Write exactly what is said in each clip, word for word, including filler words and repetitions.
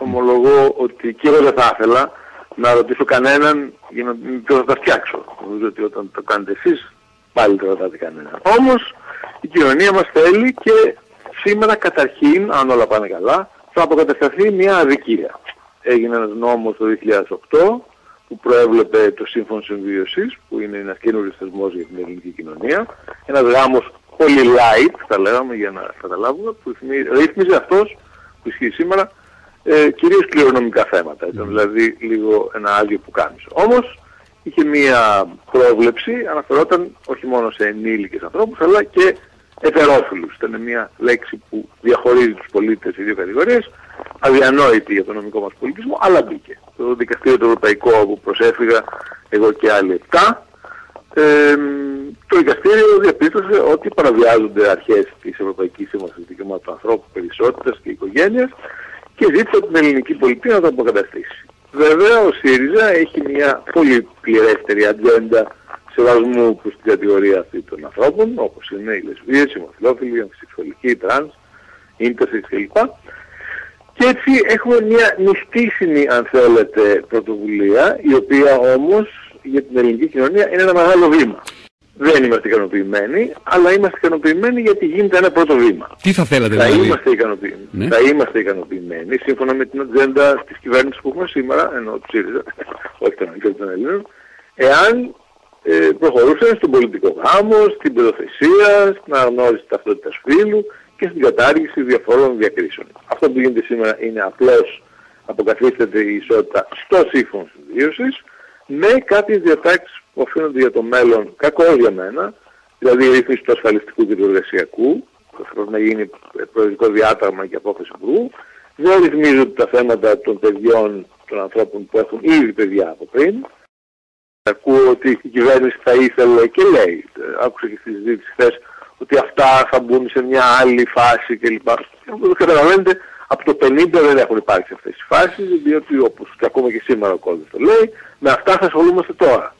ομολογώ ότι και εγώ δεν θα ήθελα να ρωτήσω κανέναν για να μην θα τα φτιάξω. Νομίζω ότι όταν το κάνετε εσείς πάλι δεν ρωτάτε κανέναν. Όμως η κοινωνία μας θέλει και σήμερα καταρχήν, αν όλα πάνε καλά, θα αποκατασταθεί μια αδικία. Έγινε ένας νόμος το δύο χιλιάδες οκτώ που προέβλεπε το Σύμφωνο Συμβίωσης, που είναι ένας καινούργιος θεσμός για την ελληνική κοινωνία. Ένας γάμος πολύ light, θα λέγαμε για να καταλάβουμε, που ρύθμιζε αυτός που ισχύει σήμερα ε, κυρίως κληρονομικά θέματα. Ήταν δηλαδή λίγο ένα άδειο που κάμισο. Όμως είχε μία πρόβλεψη, αναφερόταν όχι μόνο σε ενήλικες ανθρώπους, αλλά και ετερόφιλους. Ήταν μια λέξη που διαχωρίζει τους πολίτες σε δύο κατηγορίες, αδιανόητη για τον νομικό μας πολιτισμό, αλλά μπήκε. Το δικαστήριο του Ευρωπαϊκό που προσέφυγα εγώ και άλλοι επτά, ε, το δικαστήριο διαπίστωσε ότι παραβιάζονται αρχές της Ευρωπαϊκής Σύμβασης Δικαιωμάτων του Ανθρώπου, περισσότητας και οικογένειας και ζήτησε από την ελληνική πολιτεία να το αποκαταστήσει. Βέβαια ο ΣΥΡΙΖΑ έχει μια πολύ πληρέστερη ατζέντα σεβασμού προς την κατηγορία αυτή των ανθρώπων, όπως είναι οι λεσβείες, οι ομοφυλόφιλοι, οι αμφισεξουαλικοί, οι τρανς, οι ίντερσεξ κλπ. Και έτσι έχουμε μια νηστίσιμη, αν θέλετε, πρωτοβουλία, η οποία όμως για την ελληνική κοινωνία είναι ένα μεγάλο βήμα. Δεν είμαστε ικανοποιημένοι, αλλά είμαστε ικανοποιημένοι γιατί γίνεται ένα πρώτο βήμα. Τι θα θέλατε θα δηλαδή? Είμαστε ικανοποιημένοι. Ναι. Θα είμαστε ικανοποιημένοι, σύμφωνα με την ατζέντα της κυβέρνησης που έχουμε σήμερα, ενώ του ΣΥΡΙΖΑ, όχι των, των Ελλήνων, εάν ε, προχωρούσαν στον πολιτικό γάμο, στην παιδοθεσία, στην αναγνώριση ταυτότητας φύλου και στην κατάργηση διαφόρων διακρίσεων. Αυτό που γίνεται σήμερα είναι απλώς αποκαθίσταται η ισότητα στο σύμφωνο συμβίωσης με κάποιες διατάξεις που οφείλονται για το μέλλον κακώς για μένα, δηλαδή η ρύθμιση του ασφαλιστικού και του εργασιακού, θα να γίνει προεδρικό διάταγμα και απόφαση υπουργού, δεν ρυθμίζονται τα θέματα των παιδιών, των ανθρώπων που έχουν ήδη παιδιά από πριν. Ακούω ότι η κυβέρνηση θα ήθελε και λέει, άκουσα και στη συζήτηση χθες, ότι αυτά θα μπουν σε μια άλλη φάση κλπ. Όπως καταλαβαίνετε, από το πενήντα δεν έχουν υπάρξει αυτές οι φάσεις, διότι όπως και ακόμα και σήμερα ο κώδικας το λέει, με αυτά θα ασχολούμαστε τώρα.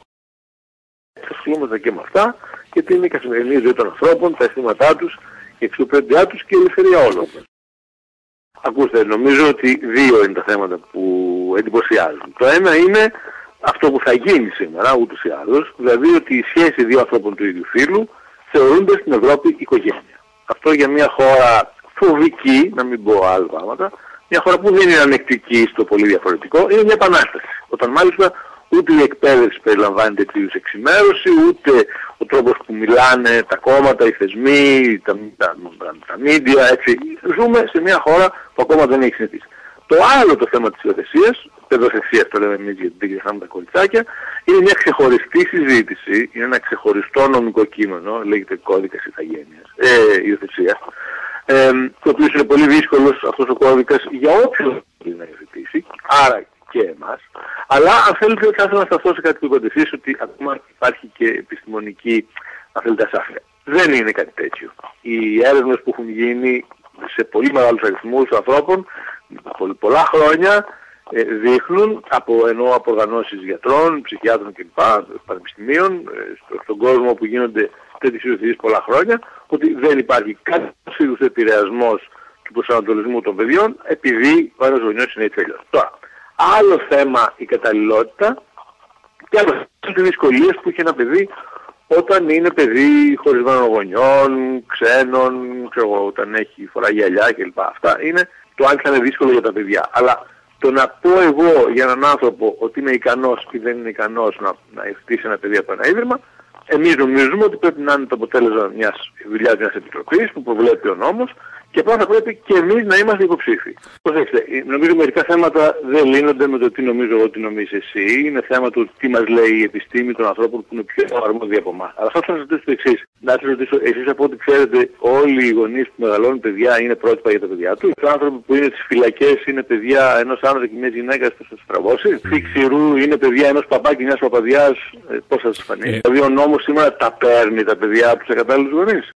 Θα ασχολούμαστε και με αυτά, γιατί είναι η καθημερινή ζωή των ανθρώπων, τα αισθήματά τους, η αξιοπρέπειά τους και η ελευθερία όλων. Ακούστε, νομίζω ότι δύο είναι τα θέματα που εντυπωσιάζουν. Το ένα είναι αυτό που θα γίνει σήμερα, ούτως ή άλλως, δηλαδή ότι η σχέση δύο ανθρώπων του ίδιου φύλου θεωρούνται στην Ευρώπη οικογένεια. Αυτό για μια χώρα φοβική, να μην πω άλλα πράγματα, μια χώρα που δεν είναι ανεκτική στο πολύ διαφορετικό, είναι μια επανάσταση. Όταν μάλιστα ούτε η εκπαίδευση περιλαμβάνει τέτοιου εξημέρωση, ούτε ο τρόπος που μιλάνε τα κόμματα, οι θεσμοί, τα, τα, τα, τα media, έτσι. Ζούμε σε μια χώρα που ακόμα δεν έχει συνηθίσει. Το άλλο το θέμα της υιοθεσίας, παιδοθεσίας το λέμε εμείς γιατί δεν ξεχνάμε τα κοριτσάκια, είναι μια ξεχωριστή συζήτηση, είναι ένα ξεχωριστό νομικό κείμενο, λέγεται κώδικας ηθαγένειας, ε, υιοθεσίας, ε, το οποίο είναι πολύ δύσκολος αυτός ο κώδικας για όποιον θέλει να υιοθετήσει, άρα και εμάς. Αλλά αν θέλετε θα ήθελα να σταθώ σε κάτι που είπατε εσείς, ότι ακόμα υπάρχει και επιστημονική, αν θέλετε, ασάφεια. Δεν είναι κάτι τέτοιο. Οι έρευνες που έχουν γίνει σε πολύ μεγάλους αριθμούς ανθρώπων, πολλά χρόνια, ε, δείχνουν, από, ενώ από οργανώσεις γιατρών, ψυχιάτρων κλπ, πανεπιστημίων, ε, στον κόσμο που γίνονται τέτοιες υιοθεσίες πολλά χρόνια, ότι δεν υπάρχει κάποιος είδους επηρεασμός του προσανατολισμού των παιδιών, επειδή ο ένας γονιός είναι έτσι αλλιώς. Τώρα, άλλο θέμα η καταλληλότητα και άλλο θέμα οι δυσκολίες που έχει ένα παιδί όταν είναι παιδί χωρισμένων γονιών, ξένων, ξέρω, όταν έχει φορά γυαλιά κλπ. Αυτά είναι το αν θα είναι δύσκολο για τα παιδιά. Αλλά το να πω εγώ για έναν άνθρωπο ότι είναι ικανός ή δεν είναι ικανός να, να ευθύσει ένα παιδί από ένα ίδρυμα, εμείς νομίζουμε ότι πρέπει να είναι το αποτέλεσμα μιας δουλειάς μιας επιτροπής που προβλέπει ο νόμος και πρώτα πρέπει και εμείς να είμαστε υποψήφοι. Προσέξτε, νομίζω μερικά θέματα δεν λύνονται με το τι νομίζω εγώ, τι νομίζεις εσύ. Είναι θέμα του τι μας λέει η επιστήμη των ανθρώπων που είναι πιο αρμόδιοι από εμάς. Αλλά θα σας ρωτήσω το εξής. Να σας ρωτήσω, εσείς από ό,τι ξέρετε, όλοι οι γονείς που μεγαλώνουν παιδιά είναι πρότυπα για τα παιδιά τους. Οι άνθρωποι που είναι στις φυλακές είναι παιδιά ενός άνδρα και μιας γυναίκας που θα σας τραβώσει. Οι ξηρού είναι παιδιά ενός παπά και μιας παπαδιάς. Πώς θα σας φανεί? Δηλαδή ο νόμος σήμερα τα παίρνει τα παιδιά από τους ακατάλληλους γονείς.